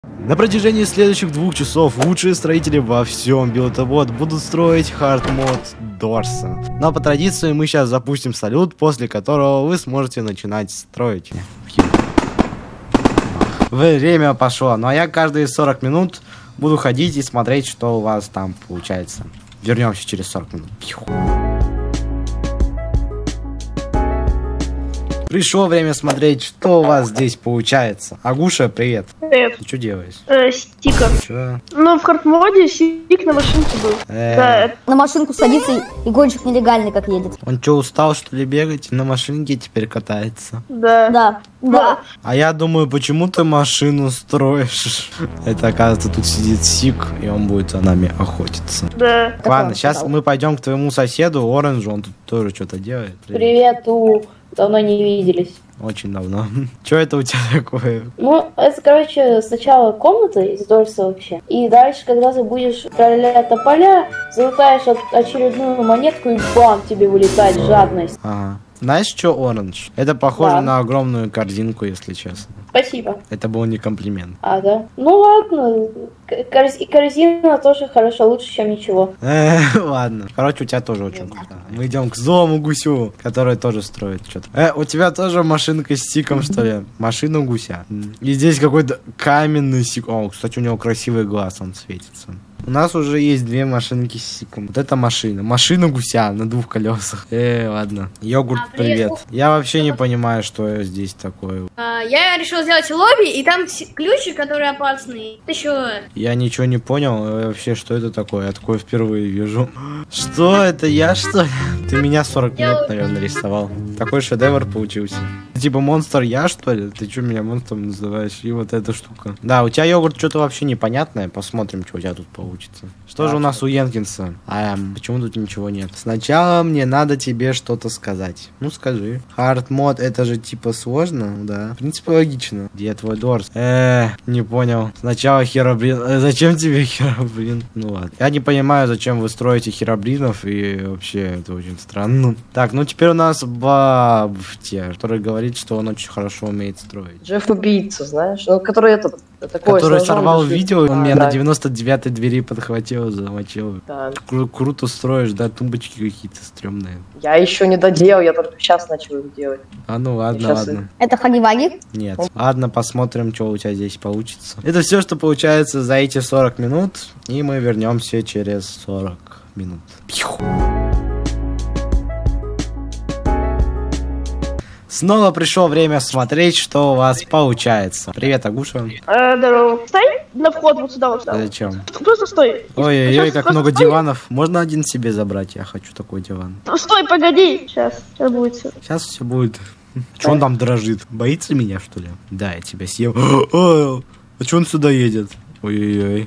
На протяжении следующих 2 часов лучшие строители во всем Build-A-Bot будут строить хардмод Дорса. Но по традиции мы сейчас запустим салют, после которого вы сможете начинать строить. Время пошло, ну а я каждые 40 минут буду ходить и смотреть, что у вас там получается. Вернемся через 40 минут. Пришло время смотреть, что у вас здесь получается. Агуша, привет. Привет. Ты что делаешь? Стикер. Чё? Ну, в хардмоде стик на машинке был. Да, На машинку садится и гонщик нелегальный как едет. Он что, устал, что ли, бегать? На машинке теперь катается. да. Да. А я думаю, почему ты машину строишь? Это, оказывается, тут сидит Сик, и он будет за нами охотиться. Да. Ладно, сейчас мы пойдем к твоему соседу, Оранжу, он тут тоже что-то делает. Привет, давно не виделись. Очень давно. Что это у тебя такое? Ну, это, короче, сначала комната из Дорса вообще. И дальше, когда ты будешь троллять тополя, залутаешь очередную монетку и бам, тебе вылетает жадность. Ага. Знаешь, что Оранж? Это похоже Да. на огромную корзинку, если честно. Спасибо. Это был не комплимент. А, да? Ну ладно. Корзина тоже хорошо, лучше, чем ничего. Ладно. Короче, у тебя тоже очень круто. Мы идем к злому гусю, который тоже строит что-то. У тебя тоже машинка с Сиком, что ли? Машина гуся. И здесь какой-то каменный Сик. О, кстати, у него красивый глаз, он светится. У нас уже есть 2 машинки с Сиком. Вот это машина. Машина гуся на 2 колесах. Ладно. Йогурт, привет. Я вообще не понимаю, что здесь такое. Я решил сделать лобби, и там ключи, которые опасные. Ты чё? Я ничего не понял. Вообще, что это такое? Я такое впервые вижу. Что это? Я, что ли? Ты меня 40 минут, наверное, рисовал. Такой шедевр получился. Типа монстр я, что ли? Ты что меня монстром называешь? И вот эта штука. Да, у тебя йогурт что-то вообще непонятное. Посмотрим, что у тебя тут получится. Что же у нас у Йенкинса? Почему тут ничего нет? Сначала мне надо тебе что-то сказать. Ну, скажи. Хардмод, это же типа сложно, да? В принципе, логично. Где твой Дорс? Не понял. Сначала Херобрин. Зачем тебе Херобрин? Ну ладно. Я не понимаю, зачем вы строите Херобринов, и вообще это очень странно. Так, ну теперь у нас Бабфте, который говорит, что он очень хорошо умеет строить. Джефф убийца, знаешь? Ну, который такой... Который сорвал видео, он меня да. на 99-й двери подхватил, замочил. Да. Круто строишь, да, тумбочки какие-то стрёмные. Я еще не доделал, я только сейчас начал их делать. А ну ладно, Сейчас ладно. Это Хаги-Ваги? Нет. Ладно, посмотрим, что у тебя здесь получится. Это все, что получается за эти 40 минут, и мы вернемся через 40 минут. Снова пришло время смотреть, что у вас получается. Привет, Агуша. Здорово. Стой на вход вот сюда, вот сюда. Зачем? Просто стой. Ой-ой-ой, Сейчас как просто много стой. диванов. Можно один себе забрать? Я хочу такой диван. Стой, погоди. Сейчас будет все. Сейчас все будет. Че он там дрожит? Боится меня, что ли? Да, я тебя съем. А че он сюда едет? Ой-ой-ой.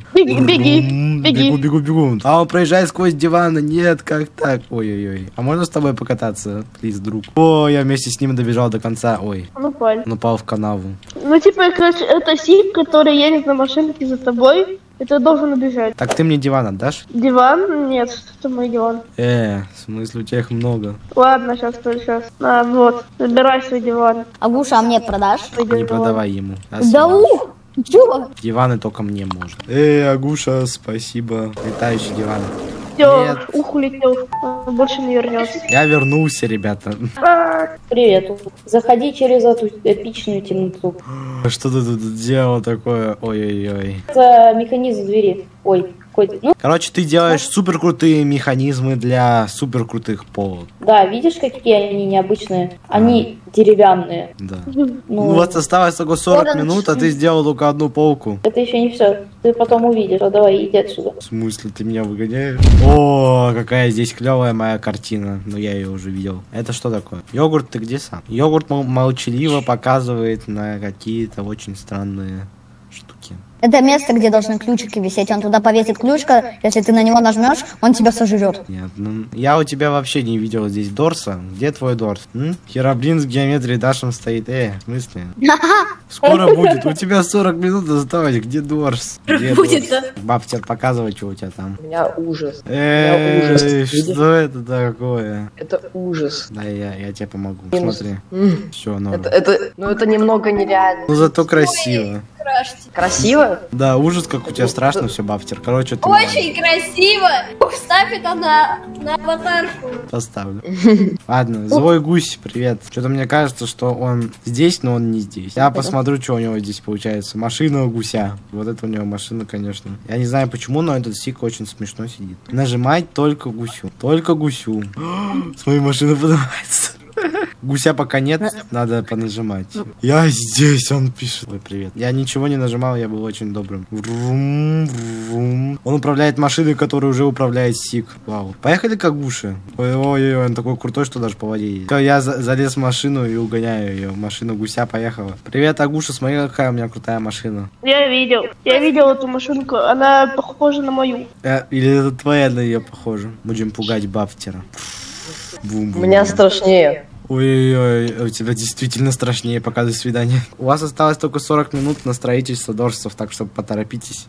Беги. Бегу. А он проезжает сквозь диваны. Нет, как так? Ой-ой-ой. А можно с тобой покататься, плиз, друг? О, я вместе с ним добежал до конца. Ой, Он упал. он упал в канаву. Ну, типа, короче, это Сик, который едет на машинке за тобой, и ты должен убежать. Так ты мне диван отдашь? Диван? Нет, это мой диван. В смысле, у тебя их много. Ладно, сейчас. Вот, забирай свой диван. Агуша, а мне продашь? Свой Не диван. продавай ему. Да ух! Чё? Диваны только мне можно. Агуша, спасибо. Летающий диван. Все, Нет. улетел. Он больше не вернется. Я вернулся, ребята. Привет. Заходи через эту эпичную темноту. Что ты тут делал такое? Ой-ой-ой. Это механизм двери. Ой, какой-то... Ну, Короче, ты делаешь супер крутые механизмы для супер крутых полок. да, видишь, какие они необычные? Они деревянные. Да. Ну, Вот осталось только 40 минут, а ты сделал только одну полку. это еще не все. Ты потом увидишь. А давай, иди отсюда. В смысле, ты меня выгоняешь? О, какая здесь клевая моя картина. Ну, я ее уже видел. Это что такое? Йогурт, ты где сам? Йогурт молчаливо показывает на какие-то очень странные штуки. Это место, где должны ключики висеть. Он туда повесит ключка, если ты на него нажмешь, он тебя сожрет. Нет, ну, я у тебя вообще не видел здесь Дорса. Где твой Дорс? Херобрин с геометрией Дашем стоит. В смысле? Скоро будет. У тебя 40 минут осталось. Где Дорс? Где Будет, Дорс? Бабтер, показывай, что у тебя там. У меня ужас. ужас. Видишь? Что это такое? Это ужас. Да, я тебе помогу. Минус. Смотри. М. Все, норм. Это немного нереально. Ну зато красиво. крашите. Красиво? Да, ужас, как у тебя страшно все, Бафтер. Короче, ты Очень красиво. Вставь это на аватарку. поставлю. Ладно, злой гусь, привет. Что-то мне кажется, что он здесь, но он не здесь. Я посмотрю, что у него здесь получается. Машина у гуся. Вот это у него машина, конечно. Я не знаю почему, но этот сик очень смешно сидит. Нажимать только гусю. Только гусю. С моей машины поднимается. Гуся пока нет, надо понажимать. Я здесь, он пишет. Ой, привет. Я ничего не нажимал, я был очень добрым. Врум, врум. Он управляет машиной, которая уже управляет сик. Вау. Поехали к Агуше. Ой-ой-ой, он такой крутой, что даже по воде едет. Я залез в машину и угоняю ее. Машина гуся поехала. Привет, Агуша, смотри, какая у меня крутая машина. Я видел эту машинку, она похожа на мою. Или это твоя на нее похожа? Будем пугать Бафтера. У меня страшнее. Ой-ой-ой, у тебя действительно страшнее, пока до свидания. У вас осталось только 40 минут на строительство дорсов, так что поторопитесь.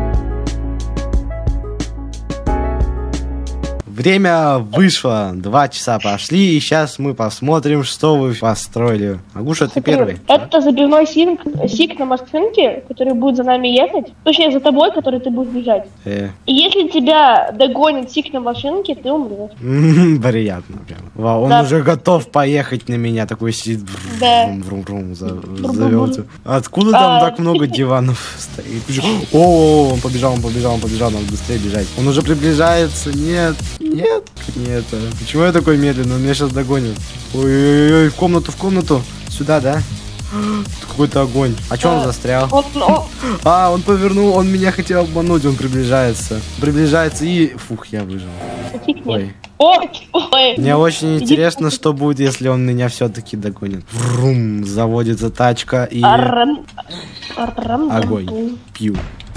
Время вышло, 2 часа пошли, и сейчас мы посмотрим, что вы построили. Агуша, ты первый. Это забивной сик на машинке, который будет за нами ехать. Точнее, за тобой, который ты будешь бежать. И если тебя догонит сик на машинке, ты умрешь. Приятно прям. Вау, он уже готов поехать на меня, такой сидит. Завелся. Откуда там так много диванов стоит? О, он побежал, надо быстрее бежать. Он уже приближается, нет. Нет. Почему я такой медленный? Он меня сейчас догонит. Ой-ой-ой, в комнату. Сюда, да? Какой-то огонь. А что он застрял? Он повернул, он меня хотел обмануть, он приближается. И... Фух, я выжил. Ой. Мне очень интересно, что будет, если он меня все-таки догонит. Врум, заводится тачка и... Огонь. Пью.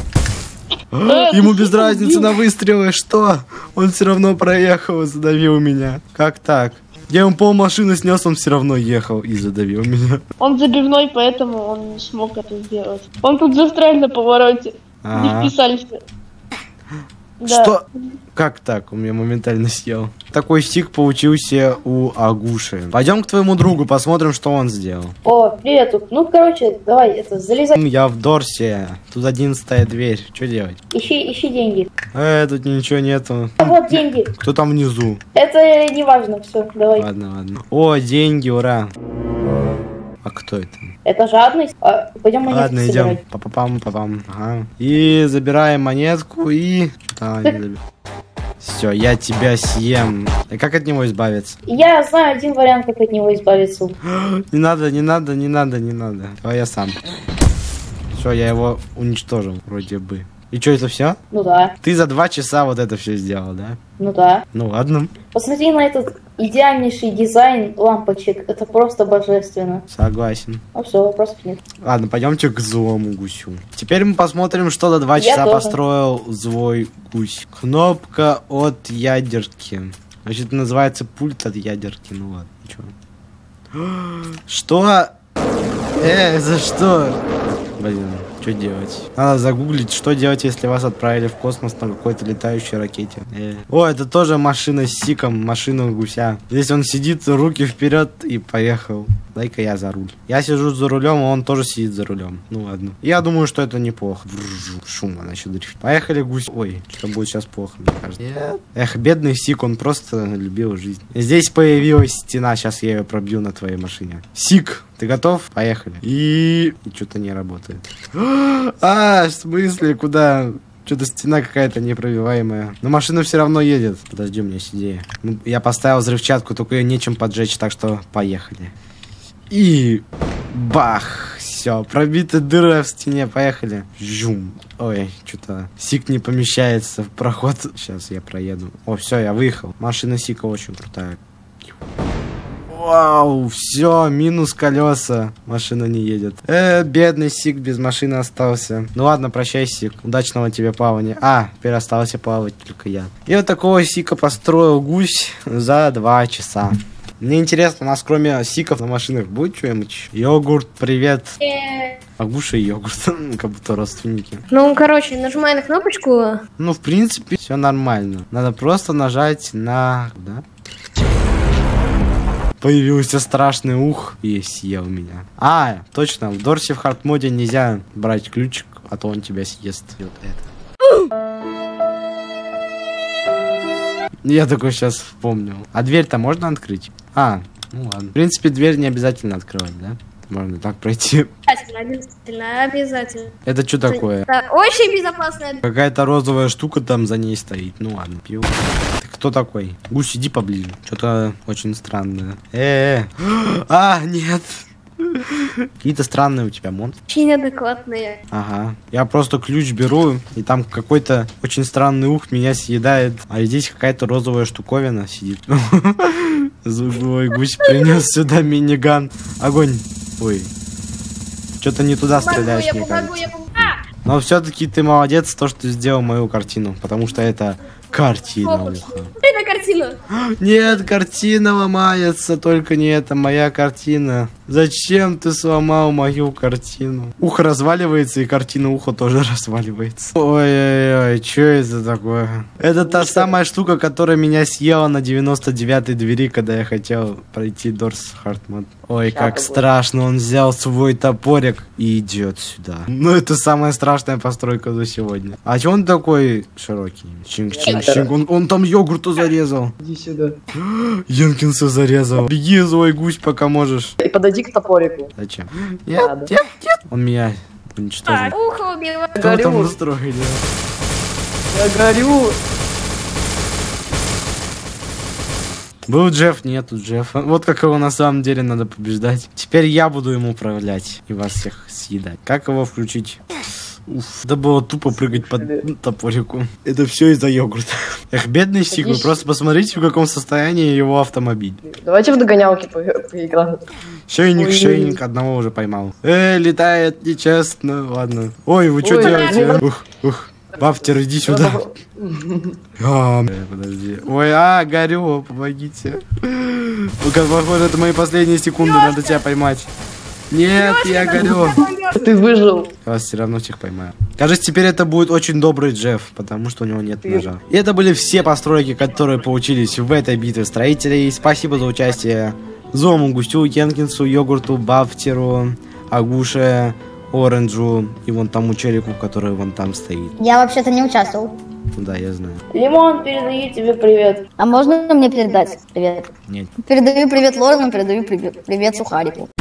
Ему без разницы на выстрелы, что? Он все равно проехал и задавил меня. Как так? Я ему пол машины снес, он все равно ехал и задавил меня. Он забивной, поэтому он не смог это сделать. Он тут застрял на повороте. Не вписались. Что? Как так? Он меня моментально съел. Такой стик получился у Агуши. Пойдем к твоему другу, посмотрим, что он сделал. О, привет. Ну, короче, давай, залезай. Я в Дорсе. Тут 11-я дверь. Что делать? Ищи деньги. Тут ничего нету. Вот деньги. Кто там внизу? Это не важно, все, давай. Ладно. О, деньги, ура. А кто это? Это жадность. Пойдем монетку Ладно, идем. Папам. Ага. И забираем монетку и... Все, я тебя съем. И как от него избавиться? Я знаю один вариант, как от него избавиться. Не надо. Давай я сам. Все, я его уничтожил, вроде бы. И что, это все? Ну да. Ты за 2 часа вот это все сделал, да? Ну да. Ну ладно. Посмотри на этот идеальнейший дизайн лампочек. Это просто божественно. Согласен. Ну все, вопросов нет. Ладно, пойдемте к злому гусю. Теперь мы посмотрим, что за 2 часа построил злой гусь. Кнопка от ядерки. Значит, это называется пульт от ядерки. Ну ладно, ничего. Что? За что? Блин, что делать? Надо загуглить, что делать, если вас отправили в космос на какой-то летающей ракете. О, это тоже машина с сиком, машина гуся. Здесь он сидит, руки вперед и поехал. Дай-ка я за руль. Я сижу за рулем, а он тоже сидит за рулем. Ну ладно. Я думаю, что это неплохо. Шум, она еще дрифт. Поехали, гусь. Ой, что будет сейчас плохо, мне кажется. Нет. Эх, бедный сик, он просто любил жизнь. Здесь появилась стена, сейчас я ее пробью на твоей машине. Сик, ты готов? Поехали. И что-то не работает. В смысле, куда? Что-то стена какая-то непробиваемая. Но машина все равно едет. Подожди, у меня есть идея. Я поставил взрывчатку, только ее нечем поджечь, так что поехали. И бах! Все, пробита дыра в стене, поехали. Жум. Ой, что-то сик не помещается в проход. Сейчас я проеду. О, все, я выехал. Машина сика очень крутая. Вау, все, минус колеса. Машина не едет. Бедный сик без машины остался. Ну ладно, прощай, сик. Удачного тебе плавания. Теперь остался плавать только я. И вот такого сика построил гусь за 2 часа. Мне интересно, у нас кроме сиков на машинах будет что-нибудь? Йогурт, привет. Агуша и йогурт, как будто родственники. Ну, короче, нажимай на кнопочку. Ну, в принципе, все нормально. Надо просто нажать на... Да? Появился страшный ух и съел меня. А, точно, в Дорси в хардмоде нельзя брать ключик, а то он тебя съест. Вот это. Я такой сейчас вспомнил. А дверь-то можно открыть? А, ну ладно. В принципе, дверь не обязательно открывать, да? Можно так пройти. Обязательно. Это что такое? Это очень безопасная. Какая-то розовая штука там за ней стоит. Ну ладно, пью. Ты кто такой? Гусь, иди поближе. Что-то очень странное. А, нет. Какие-то странные у тебя монстры. Очень неадекватные. Ага. Я просто ключ беру, и там какой-то очень странный ух меня съедает. А здесь какая-то розовая штуковина сидит. Ой, гусь принес сюда миниган. Огонь. Ой. Что-то не туда стреляешь, мне кажется. Но все-таки ты молодец, то, что ты сделал мою картину. Потому что это картина уха. Это картина. Нет, картина ломается, только не это моя картина. Зачем ты сломал мою картину? Ухо разваливается, и картина уха тоже разваливается. Ой-ой-ой, что это такое? Это та самая штука, которая меня съела на 99-й двери, когда я хотел пройти Дорс Хардмод. Ой, как страшно, он взял свой топорик и идет сюда. Ну, это самая страшная постройка за сегодня. А че он такой широкий? Чинг-чинг-чинг. Он там йогурту зарезал. Иди сюда. Енкинса зарезал. Беги, злой гусь, пока можешь. И подойди к топорику. Зачем? Нет. Он меня уничтожил. Ухо убивает. Что там устроили? Я горю. Был Джефф, нету Джеффа. Вот как его на самом деле надо побеждать. Теперь я буду им управлять и вас всех съедать. Как его включить? Уф, это было тупо прыгать под топорику. Это все из-за йогурта. Эх, бедный Сик, вы просто посмотрите, в каком состоянии его автомобиль. Давайте в догонялки поиграем. Шейник, одного уже поймал. Летает нечестно, ладно. Ой, вы что делаете? Ух. Бафтер, иди сюда. Подожди. Ой, горю, помогите. Похоже, это мои последние секунды, надо тебя поймать. Нет, я горю. Ты выжил. Я вас все равно всех поймаю. Кажется, теперь это будет очень добрый Джефф, потому что у него нет ножа. И это были все постройки, которые получились в этой битве строителей. Спасибо за участие Зому, Гусю, Енкинсу, Йогурту, Бафтеру, Агуше, Оранжу и вон тому челику, который вон там стоит. Я вообще-то не участвовал. Да, я знаю. Лимон, передаю тебе привет. А можно мне передать привет? Нет. Передаю привет Лорену, передаю привет Сухарику.